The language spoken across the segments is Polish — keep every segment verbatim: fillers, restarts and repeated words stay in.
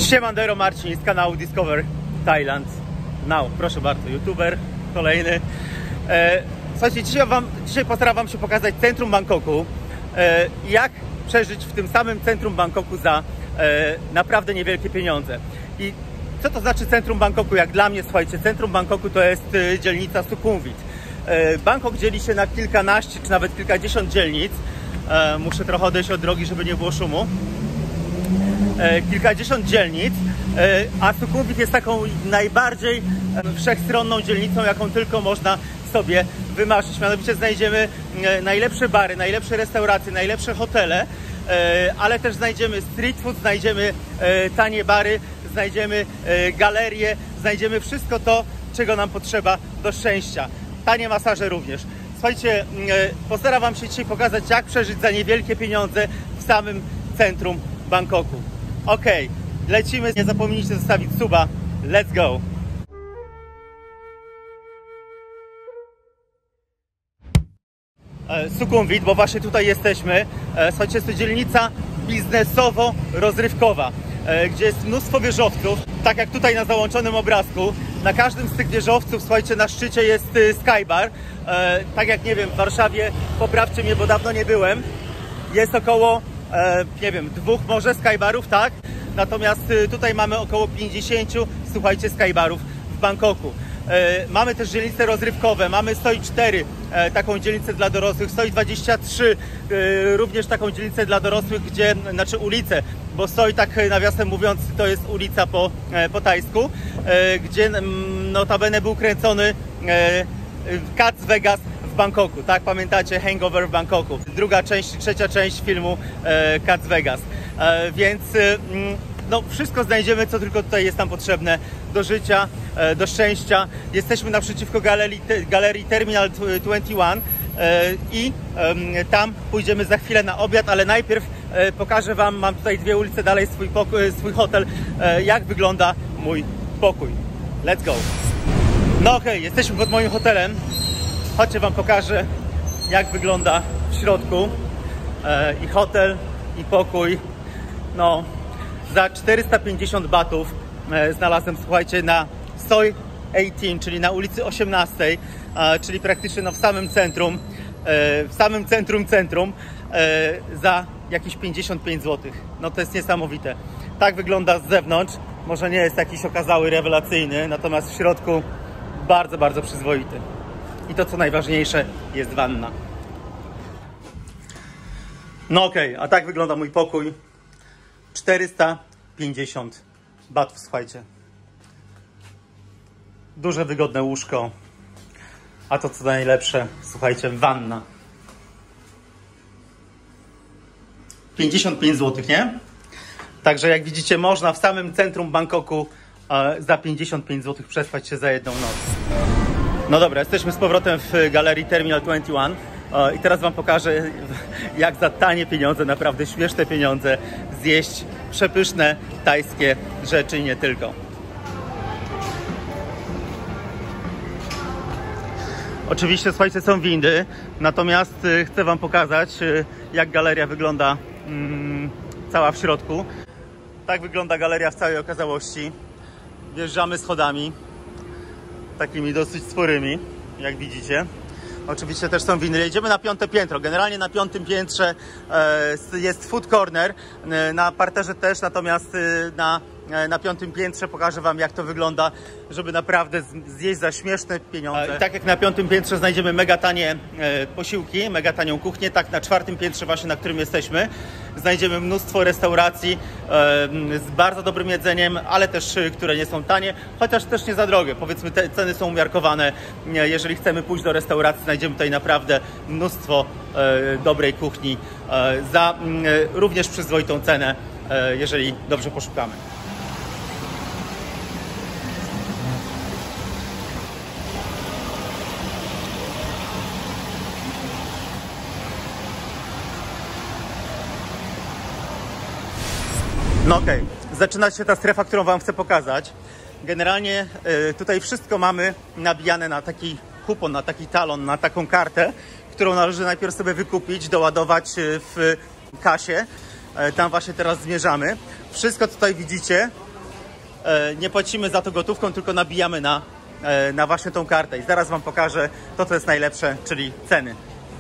Siemandero, Marcin z kanału Discover Thailand. Now, proszę bardzo, youtuber kolejny. E, słuchajcie, dzisiaj, wam, dzisiaj postaram wam się pokazać centrum Bangkoku. E, jak przeżyć w tym samym centrum Bangkoku za e, naprawdę niewielkie pieniądze. I co to znaczy centrum Bangkoku? Jak dla mnie, słuchajcie, centrum Bangkoku to jest e, dzielnica Sukhumvit. E, Bangkok dzieli się na kilkanaście czy nawet kilkadziesiąt dzielnic. E, muszę trochę odejść od drogi, żeby nie było szumu. E, kilkadziesiąt dzielnic, e, a Sukhumvit jest taką najbardziej e, wszechstronną dzielnicą, jaką tylko można sobie wymarzyć. Mianowicie znajdziemy e, najlepsze bary, najlepsze restauracje, najlepsze hotele, e, ale też znajdziemy street food, znajdziemy e, tanie bary, znajdziemy e, galerie, znajdziemy wszystko to, czego nam potrzeba do szczęścia. Tanie masaże również. Słuchajcie, e, postaram wam się dzisiaj pokazać, jak przeżyć za niewielkie pieniądze w samym centrum Bangkoku. Ok, lecimy. Nie zapomnijcie zostawić suba. Let's go! E, Sukhumvit, bo właśnie tutaj jesteśmy. E, słuchajcie, jest to dzielnica biznesowo-rozrywkowa, e, gdzie jest mnóstwo wieżowców. Tak jak tutaj na załączonym obrazku. Na każdym z tych wieżowców, słuchajcie, na szczycie jest y, Skybar. E, tak jak, nie wiem, w Warszawie, poprawcie mnie, bo dawno nie byłem, jest około E, nie wiem, dwóch może skybarów, tak? Natomiast y, tutaj mamy około pięćdziesięciu, słuchajcie, skybarów w Bangkoku. E, mamy też dzielnice rozrywkowe, mamy sto cztery, e, taką dzielnicę dla dorosłych, sto dwadzieścia trzy, e, również taką dzielnicę dla dorosłych, gdzie, znaczy ulicę, bo stoi, tak nawiasem mówiąc, to jest ulica po, e, po tajsku, e, gdzie m, notabene był kręcony e, Cats Vegas w Bangkoku, tak? Pamiętacie Hangover w Bangkoku? Druga część, trzecia część filmu e, Cats Vegas. E, więc e, no, wszystko znajdziemy, co tylko tutaj jest nam potrzebne do życia, e, do szczęścia. Jesteśmy naprzeciwko galerii, te, galerii Terminal dwadzieścia jeden e, i e, tam pójdziemy za chwilę na obiad, ale najpierw e, pokażę wam, mam tutaj dwie ulice dalej swój, pokój, swój hotel, e, jak wygląda mój pokój. Let's go! No okej, okay, jesteśmy pod moim hotelem. Chodźcie, wam pokażę, jak wygląda w środku e, i hotel, i pokój. No, za czterysta pięćdziesiąt batów e, znalazłem, słuchajcie, na Soi osiemnaście, czyli na ulicy osiemnastej, e, czyli praktycznie no, w samym centrum, e, w samym centrum centrum, e, za jakieś pięćdziesiąt pięć złotych. No to jest niesamowite. Tak wygląda z zewnątrz. Może nie jest jakiś okazały, rewelacyjny, natomiast w środku bardzo, bardzo przyzwoity. I to, co najważniejsze, jest wanna. No okej, okay, a tak wygląda mój pokój. czterysta pięćdziesiąt batów, słuchajcie. Duże, wygodne łóżko. A to, co najlepsze, słuchajcie, wanna. pięćdziesiąt pięć złotych, nie? Także jak widzicie, można w samym centrum Bangkoku e, za pięćdziesiąt pięć złotych przespać się za jedną noc. No dobra, jesteśmy z powrotem w galerii Terminal dwadzieścia jeden i teraz wam pokażę, jak za tanie pieniądze, naprawdę śmieszne pieniądze, zjeść przepyszne tajskie rzeczy i nie tylko. Oczywiście, słuchajcie, są windy, natomiast chcę wam pokazać, jak galeria wygląda mm, cała w środku. Tak wygląda galeria w całej okazałości. Wjeżdżamy schodami, takimi dosyć sporymi, jak widzicie. Oczywiście też są windy. Jedziemy na piąte piętro. Generalnie na piątym piętrze e, jest food corner, e, na parterze też, natomiast e, na, e, na piątym piętrze pokażę wam, jak to wygląda, żeby naprawdę zjeść za śmieszne pieniądze. E, tak jak na piątym piętrze znajdziemy mega tanie e, posiłki, mega tanią kuchnię, tak na czwartym piętrze właśnie, na którym jesteśmy, znajdziemy mnóstwo restauracji e, z bardzo dobrym jedzeniem, ale też, które nie są tanie, chociaż też nie za drogie. Powiedzmy, te ceny są umiarkowane. Jeżeli chcemy pójść do restauracji, znajdziemy tutaj naprawdę mnóstwo e, dobrej kuchni e, za e, również przyzwoitą cenę, e, jeżeli dobrze poszukamy. No okej, okay. Zaczyna się ta strefa, którą wam chcę pokazać. Generalnie y, tutaj wszystko mamy nabijane na taki kupon, na taki talon, na taką kartę, którą należy najpierw sobie wykupić, doładować w kasie. Y, tam właśnie teraz zmierzamy. Wszystko tutaj widzicie e, nie płacimy za to gotówką, tylko nabijamy na, e, na właśnie tą kartę. I zaraz wam pokażę to, co jest najlepsze, czyli ceny.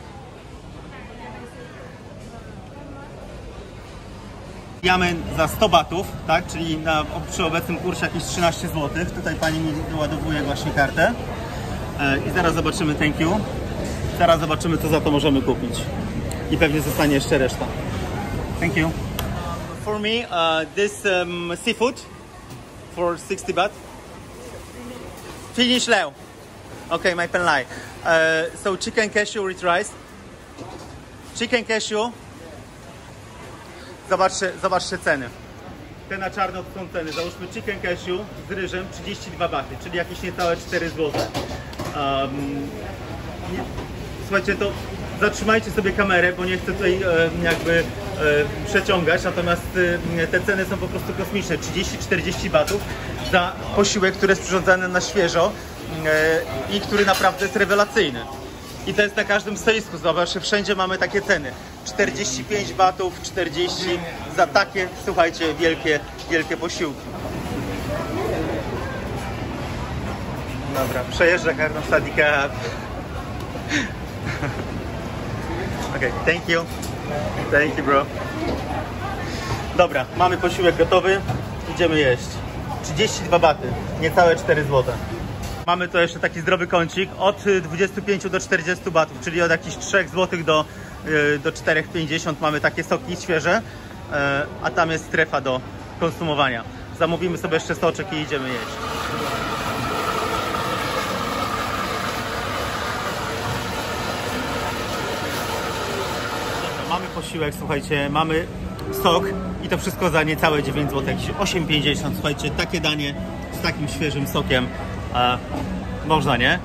Nabijamy za sto batów, tak? Czyli na, przy obecnym kursie jakieś trzynaście złotych. Tutaj pani mi doładowuje właśnie kartę. E, I zaraz zobaczymy, thank you. Zaraz zobaczymy, co za to możemy kupić. I pewnie zostanie jeszcze reszta. Thank you. For me, uh, this um, seafood for sixty baht. Finish now. Okay, my pen lie. Uh, so chicken cashew with rice. Chicken cashew. Zobaczcie, zobaczcie ceny. Te na czarno to są ceny. Załóżmy chicken cashew z ryżem trzydzieści dwa baty, czyli jakieś niecałe cztery złote. Um, nie, słuchajcie, to zatrzymajcie sobie kamerę, bo nie chcę tutaj e, jakby e, przeciągać, natomiast e, te ceny są po prostu kosmiczne. trzydzieści czterdzieści batów za posiłek, który jest przyrządzany na świeżo e, i który naprawdę jest rewelacyjny. I to jest na każdym stoisku, zobaczcie, wszędzie mamy takie ceny. czterdzieści pięć batów, czterdzieści za takie, słuchajcie, wielkie, wielkie posiłki. Dobra, przejeżdżę kartą Sadika. Okej, okay, thank you. Thank you, bro. Dobra, mamy posiłek gotowy. Idziemy jeść. trzydzieści dwa baty, niecałe cztery złote. Mamy tu jeszcze taki zdrowy kącik od dwudziestu pięciu do czterdziestu batów, czyli od jakichś trzech złotych do, do czterech pięćdziesiąt mamy takie soki świeże, a tam jest strefa do konsumowania. Zamówimy sobie jeszcze soczek i idziemy jeść. Mamy posiłek, słuchajcie, mamy sok i to wszystko za niecałe dziewięć złotych, osiem pięćdziesiąt. Słuchajcie, takie danie z takim świeżym sokiem, a można, nie?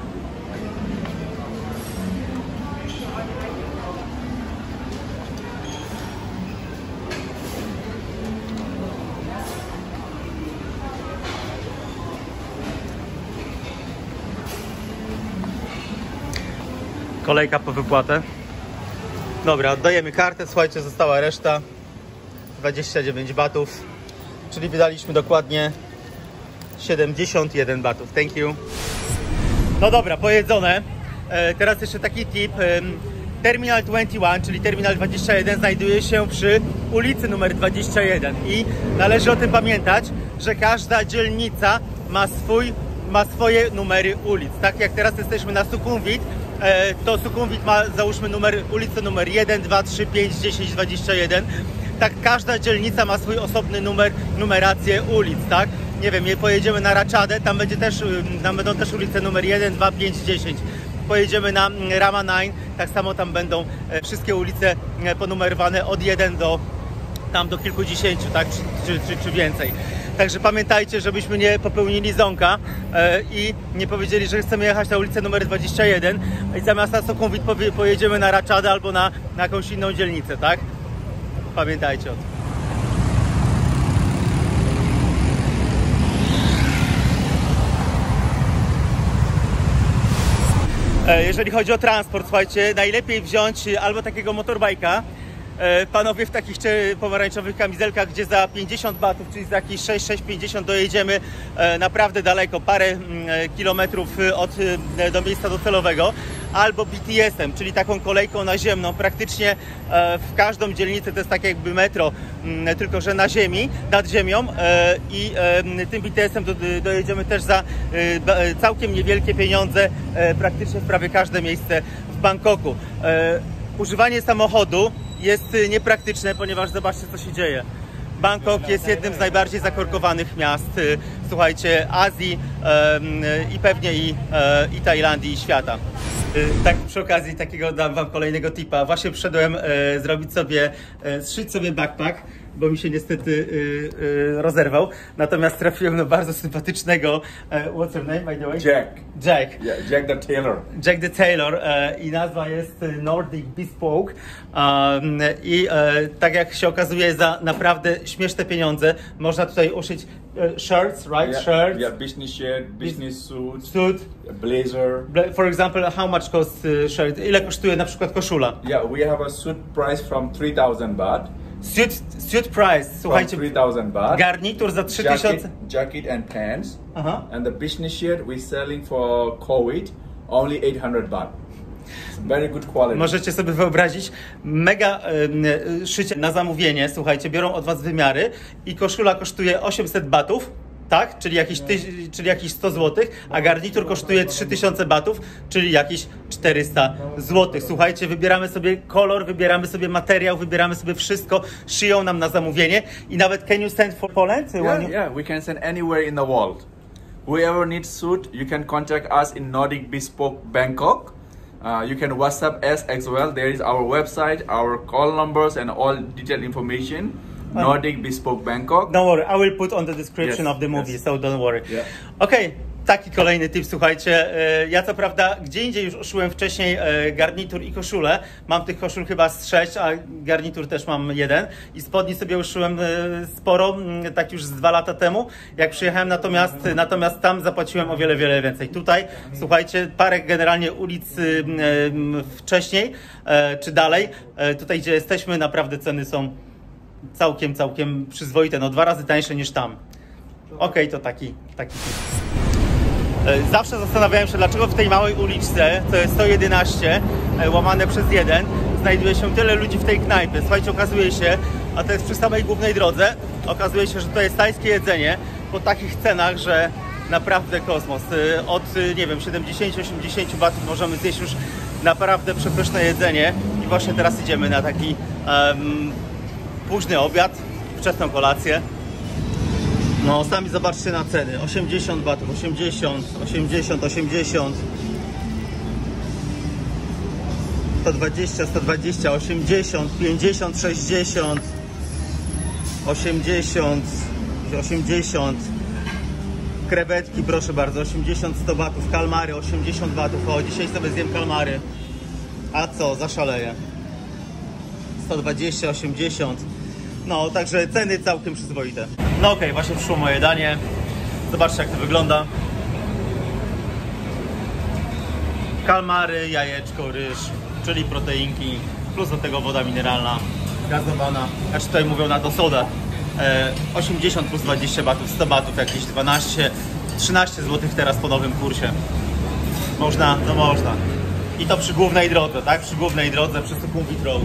Kolejka po wypłatę. Dobra, oddajemy kartę, słuchajcie, została reszta, dwadzieścia dziewięć batów, czyli wydaliśmy dokładnie siedemdziesiąt jeden batów. Thank you. No dobra, pojedzone. E, teraz jeszcze taki tip. E, Terminal dwadzieścia jeden, czyli Terminal dwadzieścia jeden, znajduje się przy ulicy numer dwadzieścia jeden i należy o tym pamiętać, że każda dzielnica ma swój, ma swoje numery ulic. Tak jak teraz jesteśmy na Sukhumvit, to Sukhumvit ma, załóżmy, numer, ulicę numer jeden, dwa, trzy, pięć, dziesięć, dwadzieścia jeden. Tak każda dzielnica ma swój osobny numer, numerację ulic, tak? Nie wiem, pojedziemy na Rachadę, tam będzie też, tam będą też ulice numer jeden, dwa, pięć, dziesięć. Pojedziemy na Rama dziewięć, tak samo tam będą wszystkie ulice ponumerowane od jeden do tam do kilkudziesięciu, tak? Czy, czy, czy więcej. Także pamiętajcie, żebyśmy nie popełnili ząka e, i nie powiedzieli, że chcemy jechać na ulicę numer dwadzieścia jeden i zamiast na Sukhumvit pojedziemy na Rachadę albo na, na jakąś inną dzielnicę, tak? Pamiętajcie o tym. E, jeżeli chodzi o transport, słuchajcie, najlepiej wziąć albo takiego motorbajka, panowie w takich pomarańczowych kamizelkach, gdzie za pięćdziesiąt batów, czyli za jakieś sześć, sześć pięćdziesiąt dojedziemy naprawdę daleko, parę kilometrów od, do miejsca docelowego, albo B T S-em, czyli taką kolejką naziemną, praktycznie w każdą dzielnicę, to jest tak jakby metro, tylko że na ziemi, nad ziemią, i tym B T S-em dojedziemy też za całkiem niewielkie pieniądze, praktycznie w prawie każde miejsce w Bangkoku. Używanie samochodu jest niepraktyczne, ponieważ zobaczcie, co się dzieje. Bangkok jest jednym z najbardziej zakorkowanych miast, słuchajcie, Azji i pewnie i, i Tajlandii, i świata. Tak, przy okazji takiego dam wam kolejnego tipa. Właśnie przyszedłem zrobić sobie, zszyć sobie backpack, bo mi się niestety y, y, rozerwał. Natomiast trafiłem na bardzo sympatycznego, e, what's your name, by the way? Jack. Jack. Yeah, Jack the Tailor. Jack the Tailor e, i nazwa jest Nordic Bespoke. Um, I e, tak jak się okazuje, za naprawdę śmieszne pieniądze można tutaj uszyć e, shirts, right? Yeah, Shirts. yeah, business shirt, business suit, Suit. blazer. For example, how much costs uh, shirt? Ile kosztuje na przykład koszula? Yeah, we have a suit price from three thousand baht. Suit, suit price, from słuchajcie, three thousand baht. garnitur za trzy Jacket, tysiące. jacket and pants. Aha. And the business shirt we're selling for COVID only eight hundred baht. Very good quality. Możecie sobie wyobrazić, mega y, y, szycie na zamówienie, słuchajcie, biorą od was wymiary i koszula kosztuje osiemset batów, tak? Czyli jakieś, ty, czyli jakieś sto złotych, a garnitur kosztuje trzy tysiące batów, czyli jakieś czterysta złotych. Słuchajcie, wybieramy sobie kolor, wybieramy sobie materiał, wybieramy sobie wszystko, szyją nam na zamówienie i nawet can you send for Poland? Yeah, yeah, we can send anywhere in the world. Whoever needs suit, you can contact us in Nordic Bespoke Bangkok. Uh, you can WhatsApp us as well. There is our website, our call numbers, and all detailed information. Nordic Bespoke Bangkok. Don't worry, I will put on the description Yes, of the movie, yes. so don't worry. Yeah. Okej, okay, taki kolejny tip, słuchajcie. e, Ja co prawda gdzie indziej już uszyłem wcześniej e, garnitur i koszulę. Mam tych koszul chyba z sześć, a garnitur też mam jeden. I spodni sobie uszyłem e, sporo, m, tak już z dwa lata temu, jak przyjechałem, natomiast, natomiast tam zapłaciłem o wiele, wiele więcej. Tutaj, słuchajcie, parę generalnie ulic e, m, wcześniej, e, czy dalej, e, tutaj gdzie jesteśmy, naprawdę ceny są całkiem, całkiem przyzwoite, no dwa razy tańsze niż tam. Okej, okay, to taki, taki tip. Zawsze zastanawiałem się, dlaczego w tej małej uliczce, to jest sto jedenaście, łamane przez jeden, znajduje się tyle ludzi w tej knajpie. Słuchajcie, okazuje się, a to jest przy samej głównej drodze, okazuje się, że to jest tajskie jedzenie po takich cenach, że naprawdę kosmos. Od, nie wiem, siedemdziesiąt do osiemdziesięciu batów możemy zjeść już naprawdę przepyszne jedzenie i właśnie teraz idziemy na taki um, późny obiad, wczesną kolację. No sami zobaczcie na ceny, osiemdziesiąt batów, osiemdziesiąt, osiemdziesiąt, osiemdziesiąt, sto dwadzieścia, sto dwadzieścia, osiemdziesiąt, pięćdziesiąt, sześćdziesiąt, osiemdziesiąt, osiemdziesiąt, krewetki proszę bardzo, osiemdziesiąt, sto batów, kalmary, osiemdziesiąt batów, o dzisiaj sobie zjem kalmary, a co, zaszaleję, sto dwadzieścia, osiemdziesiąt. No, także ceny całkiem przyzwoite. No okej, okay, właśnie przyszło moje danie. Zobaczcie, jak to wygląda. Kalmary, jajeczko, ryż, czyli proteinki, plus do tego woda mineralna, gazowana. Znaczy tutaj mówią na to soda. E, osiemdziesiąt plus dwadzieścia batów, sto batów, jakieś dwanaście, trzynaście złotych teraz po nowym kursie. Można? No można. I to przy głównej drodze, tak? Przy głównej drodze, przy Sukhumvit Road.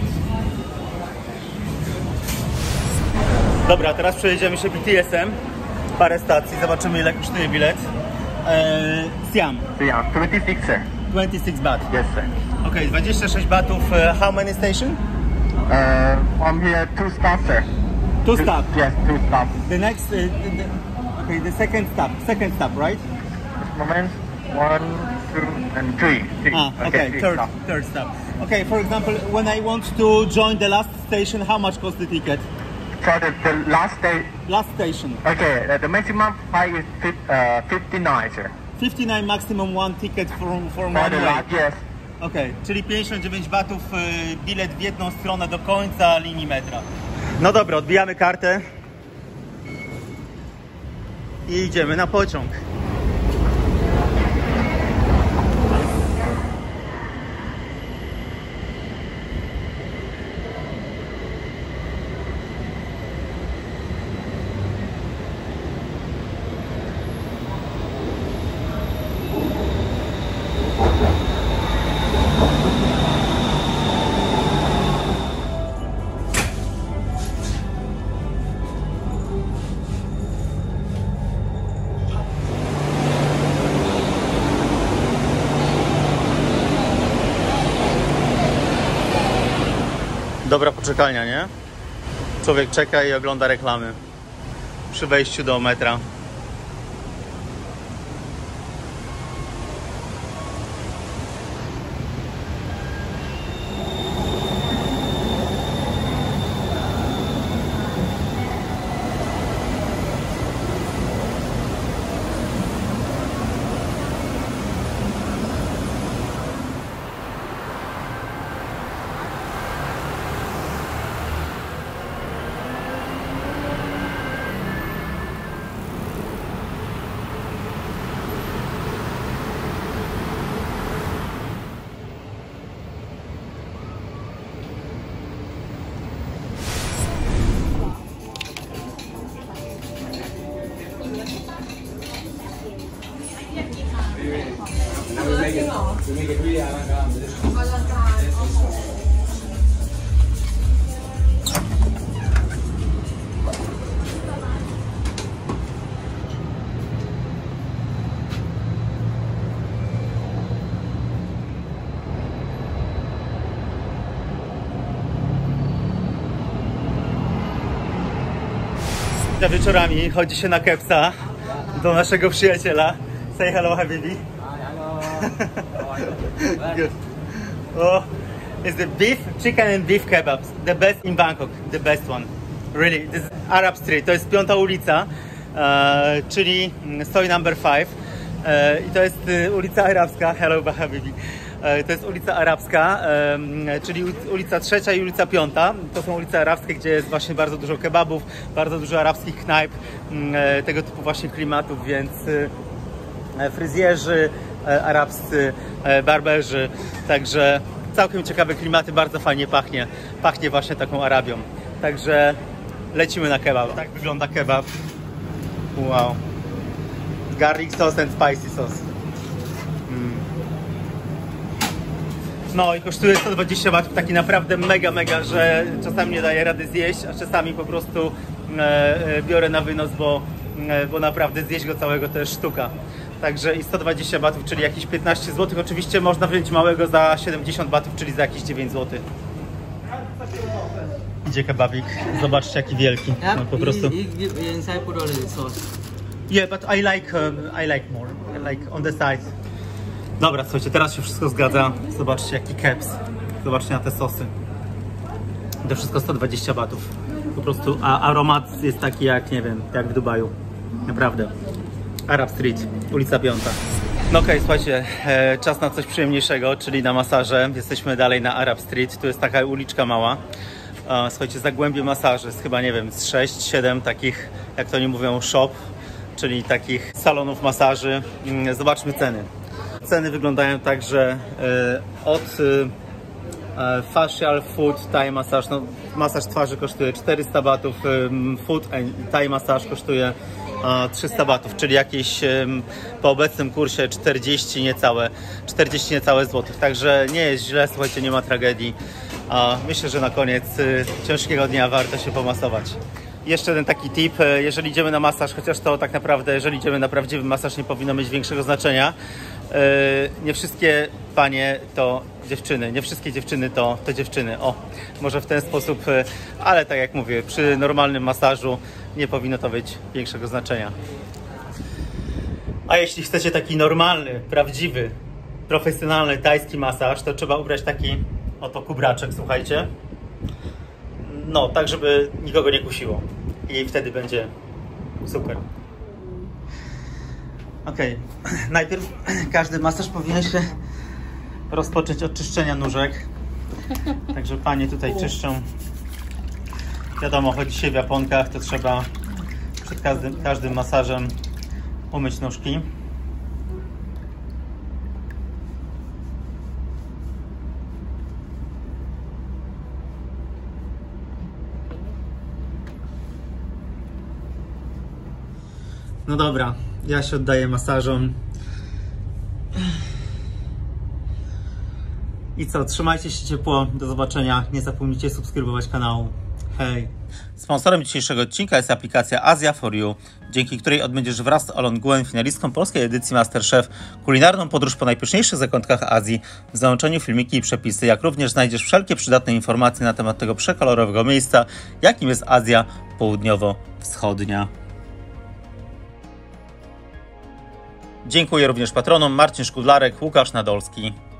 Dobra, teraz przejedziemy się B T S-em, parę stacji, zobaczymy ile kosztuje bilet. Eee, Siam. Yeah, twenty-six, sir. twenty-six baht. Yes, sir. Okay, dwadzieścia sześć batów. Uh, how many station? Uh, from here, two stops, sir. Two stop. Yes, two stops. The next, uh, the, the, okay, the second stop, second stop, right? This moment, one, two, and three. three. Ah, okay, three third, stops. third stop. Okay, for example, when I want to join the last station, how much costs the ticket? For the, the last day, Last station. okay, uh, the maximum price is fif uh, fifty-nine, sir. fifty-nine maximum one ticket from, from For one the way. last, yes. Okej, okay, czyli pięćdziesiąt dziewięć batów, y, bilet w jedną stronę do końca linii metra. No dobra, odbijamy kartę i idziemy na pociąg. Dobra poczekalnia, nie? Człowiek czeka i ogląda reklamy przy wejściu do metra. Wieczorami chodzi się na kepsa do naszego przyjaciela. Say hello, Habibi. Good. Oh, it's the beef, chicken and beef kebabs. The best in Bangkok. The best one. Really. This is Arab Street. To jest piąta ulica, e, czyli stoi number five. E, I to jest ulica arabska. Hello, Habibi. To jest ulica arabska, czyli ulica trzecia i ulica piąta. To są ulice arabskie, gdzie jest właśnie bardzo dużo kebabów, bardzo dużo arabskich knajp, tego typu właśnie klimatów, więc fryzjerzy arabscy, barberzy, także całkiem ciekawe klimaty, bardzo fajnie pachnie, pachnie właśnie taką Arabią. Także lecimy na kebab. Tak wygląda kebab. Wow. Garlic sauce and spicy sauce. Mm. No i kosztuje sto dwadzieścia batów, taki naprawdę mega, mega, że czasami nie daję rady zjeść, a czasami po prostu e, biorę na wynos, bo, e, bo naprawdę zjeść go całego to jest sztuka. Także i sto dwadzieścia batów, czyli jakieś piętnaście złotych. Oczywiście można wziąć małego za siedemdziesiąt batów, czyli za jakieś dziewięć złotych. Idzie kebabik, zobaczcie jaki wielki. No, po prostu. Inside put all the sauce. Yeah, but I like, um, I like more, I like on the side. Dobra, słuchajcie, teraz się wszystko zgadza. Zobaczcie jaki keps. Zobaczcie na te sosy. To wszystko sto dwadzieścia batów. Po prostu, a aromat jest taki jak, nie wiem, jak w Dubaju. Naprawdę. Arab Street, ulica piąta. No okej, okay, słuchajcie, e, czas na coś przyjemniejszego, czyli na masaże. Jesteśmy dalej na Arab Street. Tu jest taka uliczka mała. E, słuchajcie, zagłębie masaży. Jest chyba, nie wiem, z sześć siedem takich, jak to oni mówią, shop, czyli takich salonów masaży. Zobaczmy ceny. Ceny wyglądają tak, że y, od y, facial, foot, thai masaż, no, masaż twarzy kosztuje czterysta batów, y, foot and thai masaż kosztuje y, trzysta batów, czyli jakieś y, po obecnym kursie czterdzieści niecałe, czterdzieści niecałe złotych, także nie jest źle, słuchajcie, nie ma tragedii. A myślę, że na koniec y, ciężkiego dnia warto się pomasować. Jeszcze jeden taki tip, jeżeli idziemy na masaż, chociaż to tak naprawdę, jeżeli idziemy na prawdziwy masaż, nie powinno mieć większego znaczenia. Nie wszystkie panie to dziewczyny, nie wszystkie dziewczyny to, to dziewczyny. O, może w ten sposób, ale tak jak mówię, przy normalnym masażu nie powinno to być większego znaczenia. A jeśli chcecie taki normalny, prawdziwy, profesjonalny tajski masaż, to trzeba ubrać taki oto kubraczek, słuchajcie. No, tak żeby nikogo nie kusiło. I wtedy będzie super. Ok, najpierw każdy masaż powinien się rozpocząć od czyszczenia nóżek. Także panie tutaj czyszczą. Wiadomo, chodzi się w japonkach, to trzeba przed każdym, każdym masażem umyć nóżki. No dobra, ja się oddaję masażom. I co, trzymajcie się ciepło, do zobaczenia. Nie zapomnijcie subskrybować kanału. Hej! Sponsorem dzisiejszego odcinka jest aplikacja Asia for You, dzięki której odbędziesz wraz z Olą Gułem, finalistką polskiej edycji MasterChef, kulinarną podróż po najpyszniejszych zakątkach Azji, w załączeniu filmiki i przepisy, jak również znajdziesz wszelkie przydatne informacje na temat tego przekolorowego miejsca, jakim jest Azja Południowo-Wschodnia. Dziękuję również patronom Marcin Szkudlarek, Łukasz Nadolski.